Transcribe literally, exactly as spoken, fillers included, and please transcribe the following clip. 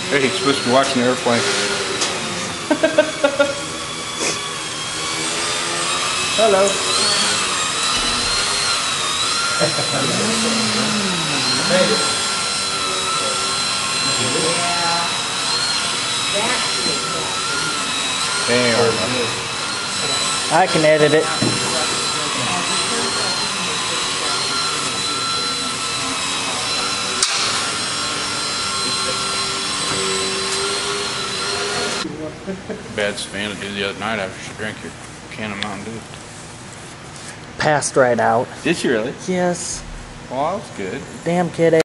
Hey, he's supposed to be watching the airplane. Hello. Damn. I can edit it. Bad Savannah did the other night after she drank your can of Mountain Dew. Passed right out. Did she really? Yes. Well, that was good. Damn kid.